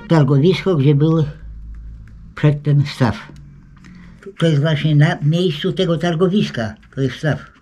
targowisko, gdzie był przedtem staw. To jest właśnie na miejscu tego targowiska, to jest staw.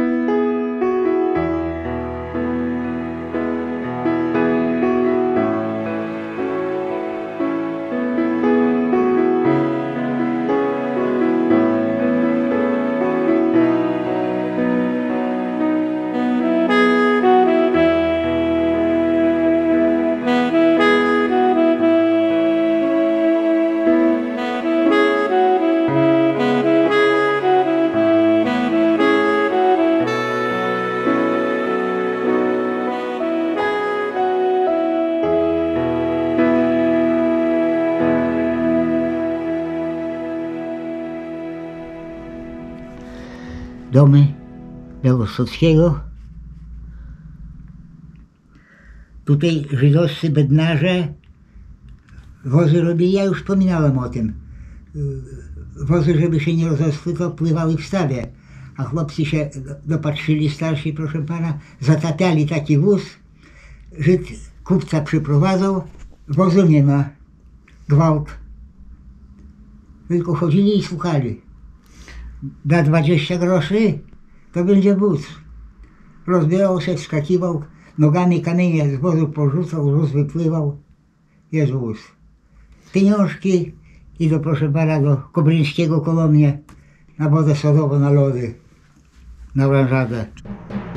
Domy Białostockiego. Tutaj żydowscy bednarze wozy robili, ja już wspominałem o tym. Wozy, żeby się nie rozrosły, to pływały w stawie, a chłopcy się dopatrzyli starsi, proszę pana, zatapiali taki wóz, Żyd kupca przyprowadzał, wozu nie ma, gwałt. Tylko chodzili i słuchali. Da 20 groszy, to będzie wóz. Rozbierał się, wskakiwał, nogami kamienie z wozu porzucał, wóz wypływał, jest wóz. Pieniążki i do, proszę pana, do Kobryńskiego Kolomnie, na wodę sodową, na lody, na oranżadę.